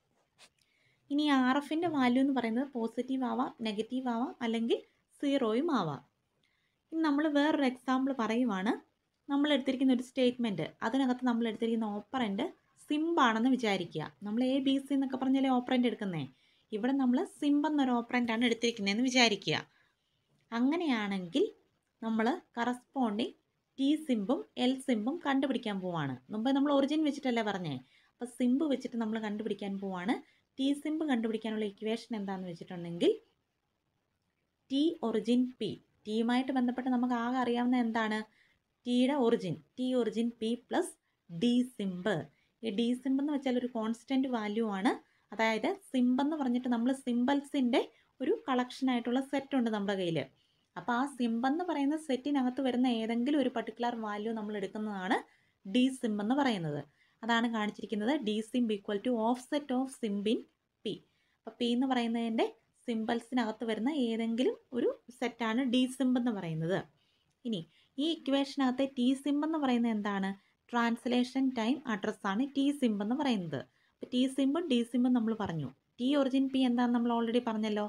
ഇനി ആർ എഫിൻ്റെ വാല്യൂ എന്ന് പറയുന്നത് പോസിറ്റീവ് ആവാം, നെഗറ്റീവ് ആവാം, അല്ലെങ്കിൽ സീറോയും ആവാം. ഇനി നമ്മൾ വേറൊരു എക്സാമ്പിൾ പറയുവാണ്. നമ്മൾ എടുത്തിരിക്കുന്ന ഒരു സ്റ്റേറ്റ്മെൻറ്റ്, അതിനകത്ത് നമ്മൾ എടുത്തിരിക്കുന്ന ഓപ്പറൻറ്റ് സിംബാണെന്ന് വിചാരിക്കുക. നമ്മൾ എ ബി സി എന്നൊക്കെ പറഞ്ഞാലേ ഓപ്പറൻറ്റ് എടുക്കുന്നേ. ഇവിടെ നമ്മൾ സിംബ് എന്നൊരു ഓപ്പറൻറ്റാണ് എടുത്തിരിക്കുന്നതെന്ന് വിചാരിക്കുക. അങ്ങനെയാണെങ്കിൽ നമ്മൾ കറസ്പോണ്ടിങ് ടി സിംബും എൽ സിംബും കണ്ടുപിടിക്കാൻ പോവാണ്. മുമ്പ് നമ്മൾ ഒറിജിൻ വെച്ചിട്ടല്ലേ പറഞ്ഞേ. അപ്പോൾ സിമ്പ് വെച്ചിട്ട് നമ്മൾ കണ്ടുപിടിക്കാൻ പോവാണ്. ടി സിമ്പ് കണ്ടുപിടിക്കാനുള്ള ഇക്വേഷൻ എന്താണെന്ന് വെച്ചിട്ടുണ്ടെങ്കിൽ ടി ഒറിജിൻ പി, ടിയുമായിട്ട് ബന്ധപ്പെട്ട് നമുക്ക് ആകെ അറിയാവുന്ന എന്താണ്, ടിയുടെ origin, T origin P plus D symb. ഈ ഡി സിമ്പ് എന്ന് വെച്ചാൽ ഒരു കോൺസ്റ്റൻറ്റ് വാല്യൂ ആണ്. അതായത് സിമ്പ് എന്ന് പറഞ്ഞിട്ട് നമ്മൾ സിമ്പൽസിൻ്റെ ഒരു കളക്ഷൻ ആയിട്ടുള്ള സെറ്റ് ഉണ്ട് നമ്മുടെ കയ്യിൽ. അപ്പോൾ ആ സിമ്പ് എന്ന് പറയുന്ന സെറ്റിനകത്ത് വരുന്ന ഏതെങ്കിലും ഒരു പർട്ടിക്കുലർ വാല്യൂ നമ്മൾ എടുക്കുന്നതാണ് ഡി സിമ്പ് എന്ന് പറയുന്നത്. അതാണ് കാണിച്ചിരിക്കുന്നത്. D symb equal to offset of symb in P. അപ്പോൾ പി എന്ന് പറയുന്നതിൻ്റെ സിമ്പൽസിനകത്ത് വരുന്ന ഏതെങ്കിലും ഒരു സെറ്റാണ് ഡി സിമ്പ് എന്ന് പറയുന്നത്. ഇനി ഈ ഇക്വേഷനകത്തെ ടി സിമ്പ് എന്ന് പറയുന്നത് എന്താണ്, ട്രാൻസ്ലേഷൻ ടൈം അഡ്രസ്സാണ് ടി സിമ്പ് എന്ന് പറയുന്നത്. അപ്പോൾ ടി സിമ്പും ഡി സിമ്പും നമ്മൾ പറഞ്ഞു. ടി ഒറിജിൻ പി എന്താണെന്ന് നമ്മൾ ഓൾറെഡി പറഞ്ഞല്ലോ.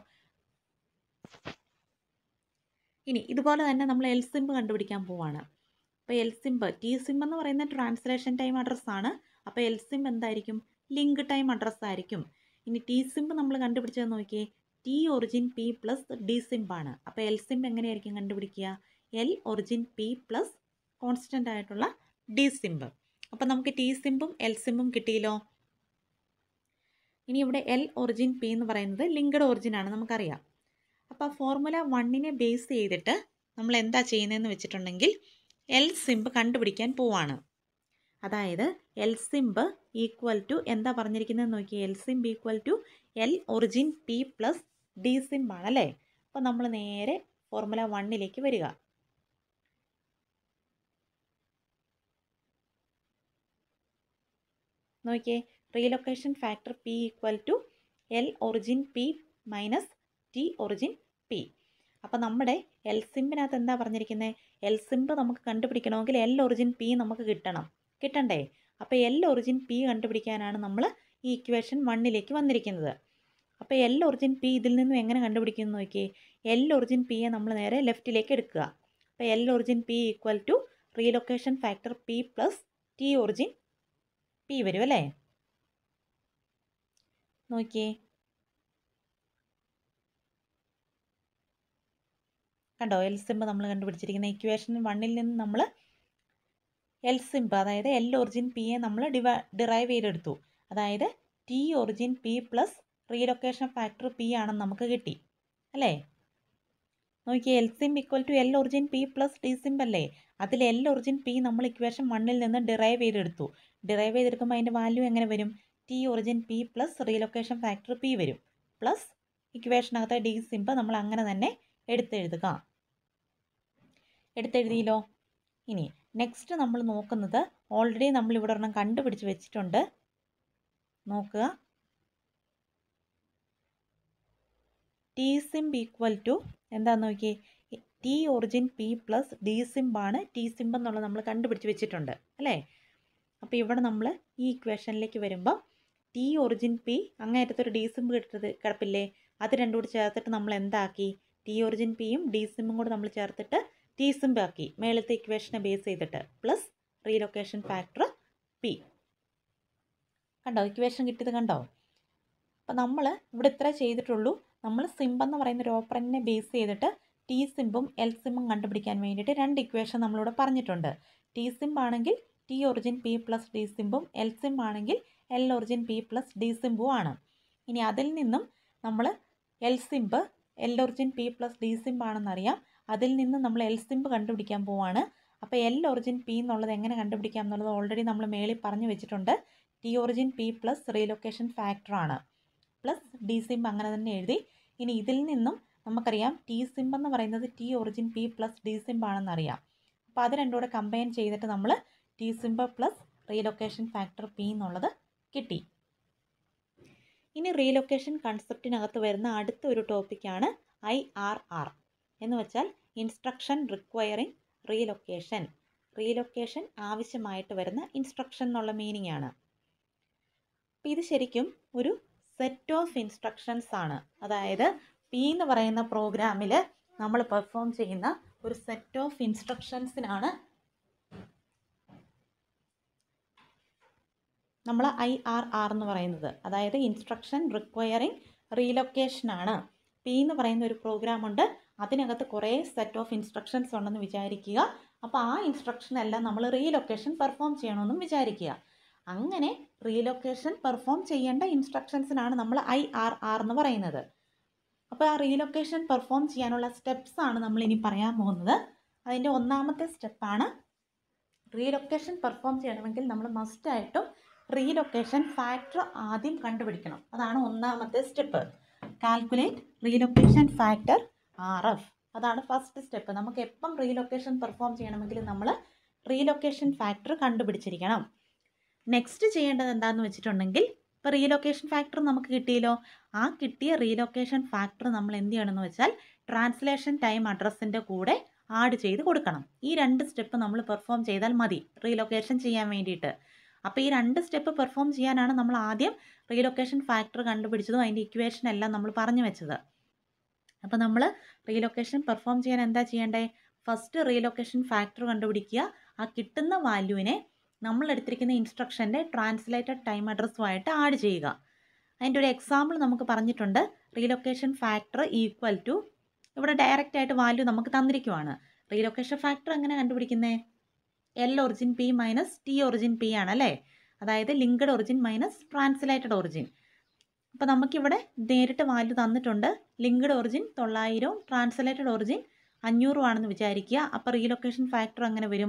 ഇനി ഇതുപോലെ തന്നെ നമ്മൾ എൽ സിമ്പ് കണ്ടുപിടിക്കാൻ പോവാണ്. അപ്പോൾ എൽ സിമ്പ്, ടി സിമ്പ് എന്ന് പറയുന്ന ട്രാൻസ്ലേഷൻ ടൈം അഡ്രസ്സാണ്. അപ്പോൾ എൽ സിമ്പ് എന്തായിരിക്കും, ലിങ്ക് ടൈം അഡ്രസ്സ് ആയിരിക്കും. ഇനി ടി സിമ്പ് നമ്മൾ കണ്ടുപിടിച്ചത് നോക്കിയേ, T origin P plus D സിമ്പാണ്. അപ്പോൾ എൽ സിമ്പ് എങ്ങനെയായിരിക്കും കണ്ടുപിടിക്കുക, L origin P plus constant ആയിട്ടുള്ള ഡി സിമ്പ്. അപ്പോൾ നമുക്ക് ടി സിമ്പും എൽ സിമ്പും കിട്ടിയല്ലോ. ഇനി ഇവിടെ എൽ ഒറിജിൻ പി എന്ന് പറയുന്നത് ലിങ്ക്ഡ് ഒറിജിനാണ് നമുക്കറിയാം. അപ്പോൾ ഫോർമുല വണ്ണിനെ ബേസ് ചെയ്തിട്ട് നമ്മൾ എന്താ ചെയ്യുന്നതെന്ന് വെച്ചിട്ടുണ്ടെങ്കിൽ എൽ സിമ്പ് കണ്ടുപിടിക്കാൻ പോവാണ്. അതായത് എൽ സിമ്പ് ഈക്വൽ ടു എന്താ പറഞ്ഞിരിക്കുന്നതെന്ന് നോക്കി, L symb equal to L origin P plus D സിമ്പാണ് അല്ലേ. അപ്പോൾ നമ്മൾ നേരെ ഫോർമുല വണ്ണിലേക്ക് വരിക. നോക്കിയേ, relocation factor P equal to L origin P minus T origin P. അപ്പോൾ നമ്മുടെ എൽ സിമ്പിനകത്ത് എന്താ പറഞ്ഞിരിക്കുന്നത്, എൽ സിമ്പ് നമുക്ക് കണ്ടുപിടിക്കണമെങ്കിൽ എൽ ഒറിജിൻ പി നമുക്ക് കിട്ടണം, കിട്ടണ്ടേ. അപ്പോൾ എൽ ഒറിജിൻ പി കണ്ടുപിടിക്കാനാണ് നമ്മൾ ഈ ഇക്വേഷൻ വണ്ണിലേക്ക് വന്നിരിക്കുന്നത്. അപ്പോൾ എൽ ഒറിജിൻ പി ഇതിൽ നിന്നും എങ്ങനെ കണ്ടുപിടിക്കുന്നു നോക്കിയേ, എൽ ഒറിജിൻ പിയെ നമ്മൾ നേരെ ലെഫ്റ്റിലേക്ക് എടുക്കുക. അപ്പോൾ L origin P equal to relocation factor P plus T origin P വരും അല്ലേ. നോക്കിയേ, കണ്ടോ എൽ സിമ്പ് നമ്മൾ കണ്ടുപിടിച്ചിരിക്കുന്ന ഇക്വേഷൻ വണ്ണിൽ നിന്ന് നമ്മൾ എൽ സിമ്പ് അതായത് എൽ ഒറിജിൻ പിയെ നമ്മൾ ഡിവ ഡിറൈവ് ചെയ്തെടുത്തു. അതായത് T origin P plus relocation factor P ആണെന്ന് നമുക്ക് കിട്ടി അല്ലേ. നോക്കിയേ, L symb equal to L origin P plus D symb അല്ലേ. അതിൽ എൽ ഒറിജിൻ പി നമ്മൾ ഇക്വേഷൻ വണ്ണിൽ നിന്ന് ഡിറൈവ് ചെയ്തെടുത്തു. ഡിറൈവ് ചെയ്തെടുക്കുമ്പോൾ അതിൻ്റെ വാല്യൂ എങ്ങനെ വരും, T origin P plus relocation factor P വരും. പ്ലസ് ഇക്വേഷനകത്തെ ഡി സിമ്പ് നമ്മൾ അങ്ങനെ തന്നെ എടുത്തെഴുതുക. എടുത്തെഴുതിയല്ലോ. ഇനി നെക്സ്റ്റ് നമ്മൾ നോക്കുന്നത്, ഓൾറെഡി നമ്മൾ ഇവിടെ ഒരെണ്ണം കണ്ടുപിടിച്ച് വെച്ചിട്ടുണ്ട്. നോക്കുക, ടി സിമ്പ് ഈക്വൽ ടു എന്താണെന്ന് നോക്കിയേ, T origin P plus D സിമ്പാണ് ടി സിമ്പ് എന്നുള്ളത് നമ്മൾ കണ്ടുപിടിച്ച് വെച്ചിട്ടുണ്ട് അല്ലേ. അപ്പോൾ ഇവിടെ നമ്മൾ ഈ ഇക്വേഷനിലേക്ക് വരുമ്പോൾ ടി ഒറിജിൻ പി അങ്ങേറ്റത്തൊരു ഡി സിമ്പ് കിട്ടത് കിടപ്പില്ലേ, അത് രണ്ടും കൂടി ചേർത്തിട്ട് നമ്മൾ എന്താക്കി, ടി ഒറിജിൻ പിയും ഡി സിമ്പും കൂടെ നമ്മൾ ചേർത്തിട്ട് ടി സിമ്പ് ആക്കി മേളത്തെ ഇക്വേഷനെ ബേസ് ചെയ്തിട്ട് പ്ലസ് റീലൊക്കേഷൻ ഫാക്ടർ പി. കണ്ടോ ഇക്വേഷൻ കിട്ടിയത് കണ്ടോ. അപ്പോൾ നമ്മൾ ഇവിടെ ഇത്ര ചെയ്തിട്ടുള്ളൂ. നമ്മൾ സിമ്പ് എന്ന് പറയുന്ന ഒരു ഓപ്പറൻറ്റിനെ ബേസ് ചെയ്തിട്ട് ടി സിമ്പും എൽ സിമ്പും കണ്ടുപിടിക്കാൻ വേണ്ടിയിട്ട് രണ്ട് ഇക്വേഷൻ നമ്മളിവിടെ പറഞ്ഞിട്ടുണ്ട്. ടി സിമ്പ് ആണെങ്കിൽ T origin P plus D സിമ്പും എൽ സിമ്പ് ആണെങ്കിൽ L origin P plus D സിമ്പും ആണ്. ഇനി അതിൽ നിന്നും നമ്മൾ L symb L origin P plus D symb ആണെന്നറിയാം. അതിൽ നിന്ന് നമ്മൾ എൽ സിമ്പ് കണ്ടുപിടിക്കാൻ പോവാണ്. അപ്പോൾ എൽ ഒറിജിൻ പി എന്നുള്ളത് എങ്ങനെ കണ്ടുപിടിക്കാം എന്നുള്ളത് ഓൾറെഡി നമ്മൾ മേളിൽ പറഞ്ഞു വെച്ചിട്ടുണ്ട്. T origin P plus relocation ഫാക്ടറാണ് പ്ലസ് ഡി സിമ്പ് അങ്ങനെ തന്നെ എഴുതി. ഇനി ഇതിൽ നിന്നും നമുക്കറിയാം ടി സിമ്പ് എന്ന് പറയുന്നത് T origin P plus D symb ആണെന്നറിയാം. അപ്പോൾ അത് രണ്ടും കൂടെ കമ്പൈൻ ചെയ്തിട്ട് നമ്മൾ T symb plus relocation factor P എന്നുള്ളത് കിട്ടി. ഇനി റീലൊക്കേഷൻ കൺസെപ്റ്റിനകത്ത് വരുന്ന അടുത്ത ഒരു ടോപ്പിക്കാണ് ഐ ആർ ആർ എന്ന് വെച്ചാൽ ഇൻസ്ട്രക്ഷൻ റിക്വയറിങ് റീലൊക്കേഷൻ. റീലൊക്കേഷൻ ആവശ്യമായിട്ട് വരുന്ന ഇൻസ്ട്രക്ഷൻ എന്നുള്ള മീനിങ് ആണ്. അപ്പോൾ ഇത് ശരിക്കും ഒരു സെറ്റ് ഓഫ് ഇൻസ്ട്രക്ഷൻസ് ആണ്. അതായത് പി എന്ന് പറയുന്ന പ്രോഗ്രാമിൽ നമ്മൾ പെർഫോം ചെയ്യുന്ന ഒരു സെറ്റ് ഓഫ് ഇൻസ്ട്രക്ഷൻസിനാണ് നമ്മൾ ഐ ആർ ആർ എന്ന് പറയുന്നത്. അതായത് ഇൻസ്ട്രക്ഷൻ റിക്വയറിങ് റീലൊക്കേഷൻ ആണ്. പി എന്ന് പറയുന്ന ഒരു പ്രോഗ്രാം ഉണ്ട്, അതിനകത്ത് കുറേ സെറ്റ് ഓഫ് ഇൻസ്ട്രക്ഷൻസ് ഉണ്ടെന്ന് വിചാരിക്കുക. അപ്പോൾ ആ ഇൻസ്ട്രക്ഷൻ എല്ലാം നമ്മൾ റീലൊക്കേഷൻ പെർഫോം ചെയ്യണമെന്നും വിചാരിക്കുക. അങ്ങനെ റീലൊക്കേഷൻ പെർഫോം ചെയ്യേണ്ട ഇൻസ്ട്രക്ഷൻസിനാണ് നമ്മൾ ഐ ആർ ആർ എന്ന് പറയുന്നത്. അപ്പോൾ ആ റീലൊക്കേഷൻ പെർഫോം ചെയ്യാനുള്ള സ്റ്റെപ്സ് ആണ് നമ്മൾ ഇനി പറയാൻ പോകുന്നത്. അതിൻ്റെ ഒന്നാമത്തെ സ്റ്റെപ്പാണ് റീലൊക്കേഷൻ പെർഫോം ചെയ്യണമെങ്കിൽ നമ്മൾ മസ്റ്റായിട്ടും റീലൊക്കേഷൻ ഫാക്ടർ ആദ്യം കണ്ടുപിടിക്കണം. അതാണ് ഒന്നാമത്തെ step. Calculate relocation factor R F. അതാണ് ഫസ്റ്റ് സ്റ്റെപ്പ്. നമുക്ക് എപ്പം റീലൊക്കേഷൻ പെർഫോം ചെയ്യണമെങ്കിൽ നമ്മൾ റീലൊക്കേഷൻ ഫാക്ടർ കണ്ടുപിടിച്ചിരിക്കണം. നെക്സ്റ്റ് ചെയ്യേണ്ടത് എന്താണെന്ന് വെച്ചിട്ടുണ്ടെങ്കിൽ, ഇപ്പോൾ റീലൊക്കേഷൻ ഫാക്ടർ നമുക്ക് കിട്ടിയല്ലോ. ആ കിട്ടിയ റീലൊക്കേഷൻ ഫാക്ടർ നമ്മൾ എന്ത് ചെയ്യണമെന്ന് വെച്ചാൽ ട്രാൻസ്ലേഷൻ ടൈം അഡ്രസ്സിൻ്റെ കൂടെ ആഡ് ചെയ്ത് കൊടുക്കണം. ഈ രണ്ട് സ്റ്റെപ്പ് നമ്മൾ പെർഫോം ചെയ്താൽ മതി റീലൊക്കേഷൻ ചെയ്യാൻ വേണ്ടിയിട്ട്. അപ്പോൾ ഈ രണ്ട് സ്റ്റെപ്പ് പെർഫോം ചെയ്യാനാണ് നമ്മൾ ആദ്യം റീലൊക്കേഷൻ ഫാക്ടർ കണ്ടുപിടിച്ചതും അതിൻ്റെ ഇക്വേഷൻ എല്ലാം നമ്മൾ പറഞ്ഞു വെച്ചത്. അപ്പോൾ നമ്മൾ റീലൊക്കേഷൻ പെർഫോം ചെയ്യാൻ എന്താ ചെയ്യേണ്ടത്? ഫസ്റ്റ് റീലൊക്കേഷൻ ഫാക്ടർ കണ്ടുപിടിക്കുക. ആ കിട്ടുന്ന വാല്യൂവിനെ നമ്മൾ എടുത്തിരിക്കുന്ന ഇൻസ്ട്രക്ഷൻ്റെ ട്രാൻസ്ലേറ്റഡ് ടൈം അഡ്രസ്സുമായിട്ട് ആഡ് ചെയ്യുക. അതിൻ്റെ ഒരു എക്സാമ്പിൾ നമുക്ക് പറഞ്ഞിട്ടുണ്ട്. റീലൊക്കേഷൻ ഫാക്ടർ ഈക്വൽ ടു, ഇവിടെ ഡയറക്റ്റ് ആയിട്ട് വാല്യൂ നമുക്ക് തന്നിരിക്കുവാണ്. റീലൊക്കേഷൻ ഫാക്ടർ എങ്ങനെ കണ്ടുപിടിക്കുന്നത്? L origin P minus T origin P ആണല്ലേ. അതായത് linked origin minus translated origin. അപ്പോൾ നമുക്കിവിടെ നേരിട്ട് വാല്യൂ തന്നിട്ടുണ്ട്. ലിങ്ക്ഡ് ഒറിജിൻ തൊള്ളായിരവും ട്രാൻസ്ലേറ്റഡ് ഒറിജിൻ അഞ്ഞൂറും ആണെന്ന് വിചാരിക്കുക. അപ്പോൾ റീലൊക്കേഷൻ ഫാക്ടർ എങ്ങനെ വരും?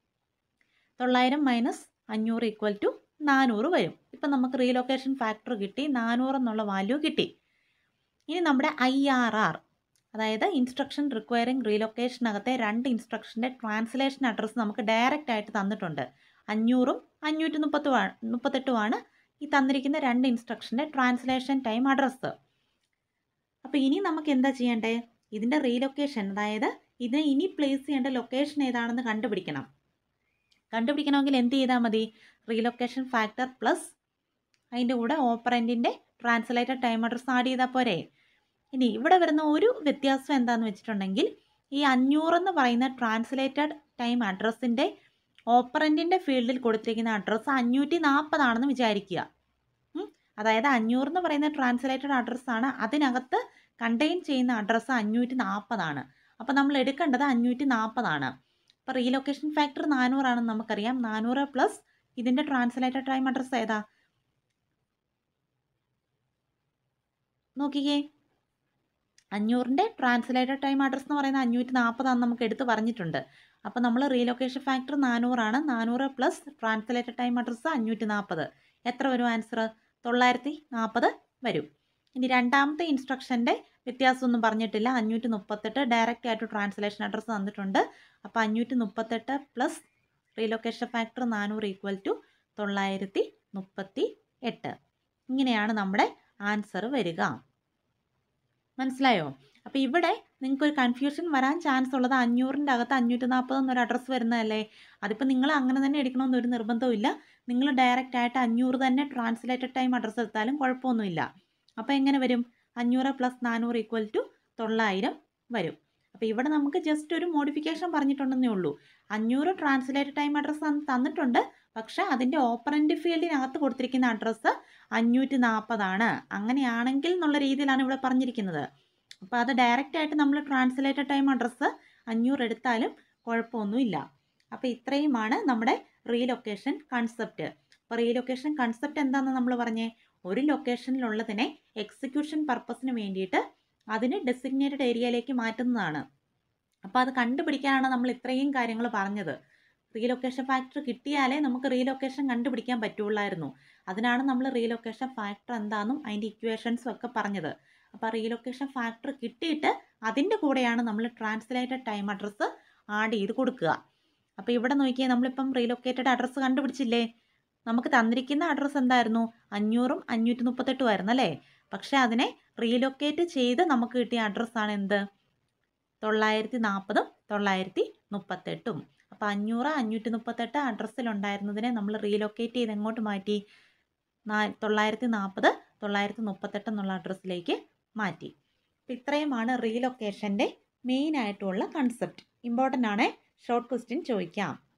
തൊള്ളായിരം മൈനസ് അഞ്ഞൂറ് ഈക്വൽ ടു നാനൂറ് വരും. ഇപ്പം നമുക്ക് റീലൊക്കേഷൻ ഫാക്ടർ കിട്ടി, നാനൂറ് എന്നുള്ള വാല്യൂ കിട്ടി. ഇനി നമ്മുടെ ഐ ആർ ആർ, അതായത് ഇൻസ്ട്രക്ഷൻ റിക്വയറിംഗ് റീലൊക്കേഷനകത്തെ രണ്ട് ഇൻസ്ട്രക്ഷൻ്റെ ട്രാൻസ്ലേഷൻ അഡ്രസ്സ് നമുക്ക് ഡയറക്റ്റ് ആയിട്ട് തന്നിട്ടുണ്ട്. അഞ്ഞൂറും അഞ്ഞൂറ്റി മുപ്പത്തും മുപ്പത്തെട്ടുമാണ് ഈ തന്നിരിക്കുന്ന രണ്ട് ഇൻസ്ട്രക്ഷൻ്റെ ട്രാൻസ്ലേഷൻ ടൈം അഡ്രസ്സ്. അപ്പോൾ ഇനി നമുക്ക് എന്താ ചെയ്യേണ്ടത്? ഇതിൻ്റെ റീലൊക്കേഷൻ, അതായത് ഇത് ഇനി പ്ലേസ് ചെയ്യേണ്ട ലൊക്കേഷൻ ഏതാണെന്ന് കണ്ടുപിടിക്കണം. കണ്ടുപിടിക്കണമെങ്കിൽ എന്ത് ചെയ്താൽ മതി? റീലൊക്കേഷൻ ഫാക്ടർ പ്ലസ് അതിൻ്റെ കൂടെ ഓപ്പറൻറ്റിൻ്റെ ട്രാൻസ്ലേറ്റഡ് ടൈം അഡ്രസ്സ് ആഡ് ചെയ്താൽ പോരെ. ഇനി ഇവിടെ വരുന്ന ഒരു വ്യത്യാസം എന്താണെന്ന് വെച്ചിട്ടുണ്ടെങ്കിൽ, ഈ അഞ്ഞൂറെന്ന് പറയുന്ന ട്രാൻസ്ലേറ്റഡ് ടൈം അഡ്രസ്സിൻ്റെ ഓപ്പറൻറ്റിൻ്റെ ഫീൽഡിൽ കൊടുത്തിരിക്കുന്ന അഡ്രസ്സ് അഞ്ഞൂറ്റി നാൽപ്പതാണെന്ന് വിചാരിക്കുക. അതായത് അഞ്ഞൂറെന്ന് പറയുന്ന ട്രാൻസ്ലേറ്റഡ് അഡ്രസ്സാണ്, അതിനകത്ത് കണ്ടെയ്ൻ ചെയ്യുന്ന അഡ്രസ്സ് അഞ്ഞൂറ്റി നാൽപ്പതാണ്. അപ്പോൾ നമ്മൾ എടുക്കേണ്ടത് അഞ്ഞൂറ്റി നാൽപ്പതാണ്. അപ്പോൾ റീലൊക്കേഷൻ ഫാക്ടർ നാനൂറാണെന്ന് നമുക്കറിയാം. നാനൂറ് പ്ലസ് ഇതിൻ്റെ ട്രാൻസ്ലേറ്റഡ് ടൈം അഡ്രസ്സ് ഏതാ നോക്കിക്കേ. അഞ്ഞൂറിൻ്റെ ട്രാൻസ്ലേറ്റഡ് ടൈം അഡ്രസ്സ് എന്ന് പറയുന്നത് അഞ്ഞൂറ്റി നാൽപ്പതാണെന്ന് നമുക്ക് എടുത്ത് പറഞ്ഞിട്ടുണ്ട്. അപ്പോൾ നമ്മൾ റീലൊക്കേഷൻ ഫാക്ടർ നാനൂറാണ്. നാനൂറ് പ്ലസ് ട്രാൻസ്ലേറ്റഡ് ടൈം അഡ്രസ്സ് അഞ്ഞൂറ്റി നാൽപ്പത്. എത്ര വരും ആൻസർ? തൊള്ളായിരത്തി നാൽപ്പത് വരും. ഇനി രണ്ടാമത്തെ ഇൻസ്ട്രക്ഷൻ്റെ വ്യത്യാസമൊന്നും പറഞ്ഞിട്ടില്ല. അഞ്ഞൂറ്റി മുപ്പത്തെട്ട് ഡയറക്റ്റ് ആയിട്ട് ട്രാൻസ്ലേഷൻ അഡ്രസ്സ് തന്നിട്ടുണ്ട്. അപ്പോൾ അഞ്ഞൂറ്റി മുപ്പത്തെട്ട് പ്ലസ് റീലൊക്കേഷൻ ഫാക്ടർ നാനൂറ് ഈക്വൽ ടു തൊള്ളായിരത്തി മുപ്പത്തി എട്ട്. ഇങ്ങനെയാണ് നമ്മുടെ ആൻസർ വരിക. മനസ്സിലായോ? അപ്പോൾ ഇവിടെ നിങ്ങൾക്കൊരു കൺഫ്യൂഷൻ വരാൻ ചാൻസ് ഉള്ളത് അഞ്ഞൂറിൻ്റെ അകത്ത് അഞ്ഞൂറ്റി നാൽപ്പത് എന്നൊരു അഡ്രസ്സ് വരുന്നതല്ലേ. അതിപ്പോൾ നിങ്ങൾ അങ്ങനെ തന്നെ എടുക്കണമെന്നൊരു നിർബന്ധമില്ല. നിങ്ങൾ ഡയറക്റ്റ് ആയിട്ട് അഞ്ഞൂറ് തന്നെ ട്രാൻസ്ലേറ്റഡ് ടൈം അഡ്രസ്സ് എടുത്താലും കുഴപ്പമൊന്നുമില്ല. അപ്പോൾ എങ്ങനെ വരും? അഞ്ഞൂറ് പ്ലസ് നാനൂറ് ഈക്വൽ ടു തൊള്ളായിരം വരും. അപ്പോൾ ഇവിടെ നമുക്ക് ജസ്റ്റ് ഒരു മോഡിഫിക്കേഷൻ പറഞ്ഞിട്ടുണ്ടെന്നേ ഉള്ളൂ. അഞ്ഞൂറ് ട്രാൻസ്ലേറ്റഡ് ടൈം അഡ്രസ്സ് തന്നിട്ടുണ്ട്, പക്ഷേ അതിൻ്റെ ഓപ്പറൻറ്റ് ഫീൽഡിനകത്ത് കൊടുത്തിരിക്കുന്ന അഡ്രസ്സ് അഞ്ഞൂറ്റി നാൽപ്പതാണ്. അങ്ങനെയാണെങ്കിൽ എന്നുള്ള രീതിയിലാണ് ഇവിടെ പറഞ്ഞിരിക്കുന്നത്. അപ്പോൾ അത് ഡയറക്റ്റ് ആയിട്ട് നമ്മൾ ട്രാൻസ്ലേറ്റഡ് ടൈം അഡ്രസ്സ് അഞ്ഞൂറ് എടുത്താലും കുഴപ്പമൊന്നുമില്ല. അപ്പോൾ ഇത്രയുമാണ് നമ്മുടെ റീലൊക്കേഷൻ കൺസെപ്റ്റ്. അപ്പോൾ റീലൊക്കേഷൻ കൺസെപ്റ്റ് എന്താണെന്ന് നമ്മൾ പറഞ്ഞേ, ഒരു ലൊക്കേഷനിലുള്ളതിനെ എക്സിക്യൂഷൻ പർപ്പസിന് വേണ്ടിയിട്ട് അതിന് ഡെസിഗ്നേറ്റഡ് ഏരിയയിലേക്ക് മാറ്റുന്നതാണ്. അപ്പോൾ അത് കണ്ടുപിടിക്കാനാണ് നമ്മൾ ഇത്രയും കാര്യങ്ങൾ പറഞ്ഞത്. റീലൊക്കേഷൻ ഫാക്ടർ കിട്ടിയാലേ നമുക്ക് റീലൊക്കേഷൻ കണ്ടുപിടിക്കാൻ പറ്റുള്ളായിരുന്നു. അതിനാണ് നമ്മൾ റീലൊക്കേഷൻ ഫാക്ടർ എന്താണെന്നും അതിൻ്റെ ഇക്വേഷൻസും ഒക്കെ പറഞ്ഞത്. അപ്പോൾ റീലൊക്കേഷൻ ഫാക്ടർ കിട്ടിയിട്ട് അതിൻ്റെ കൂടെയാണ് നമ്മൾ ട്രാൻസ്ലേറ്റഡ് ടൈം അഡ്രസ്സ് ആഡ് ചെയ്ത് കൊടുക്കുക. അപ്പോൾ ഇവിടെ നോക്കിയാൽ നമ്മളിപ്പം റീലൊക്കേറ്റഡ് അഡ്രസ്സ് കണ്ടുപിടിച്ചില്ലേ. നമുക്ക് തന്നിരിക്കുന്ന അഡ്രസ്സ് എന്തായിരുന്നു? അഞ്ഞൂറും അഞ്ഞൂറ്റി മുപ്പത്തെട്ടും ആയിരുന്നു അല്ലേ. പക്ഷേ അതിനെ റീലൊക്കേറ്റ് ചെയ്ത് നമുക്ക് കിട്ടിയ അഡ്രസ്സാണ് എന്ത്? തൊള്ളായിരത്തി നാൽപ്പതും തൊള്ളായിരത്തി മുപ്പത്തെട്ടും. അപ്പോൾ അഞ്ഞൂറ് അഞ്ഞൂറ്റി മുപ്പത്തെട്ട് അഡ്രസ്സിലുണ്ടായിരുന്നതിനെ നമ്മൾ റീലൊക്കേറ്റ് ചെയ്ത് എങ്ങോട്ട് മാറ്റി? നാ തൊള്ളായിരത്തി നാൽപ്പത് തൊള്ളായിരത്തി മുപ്പത്തെട്ട് എന്നുള്ള അഡ്രസ്സിലേക്ക് മാറ്റി. അപ്പോൾ ഇത്രയുമാണ് റീലൊക്കേഷൻ്റെ മെയിൻ ആയിട്ടുള്ള കൺസെപ്റ്റ്. ഇമ്പോർട്ടൻ്റ് ആണ്, ഷോർട്ട് ക്വസ്റ്റ്യൻ ചോദിക്കാം.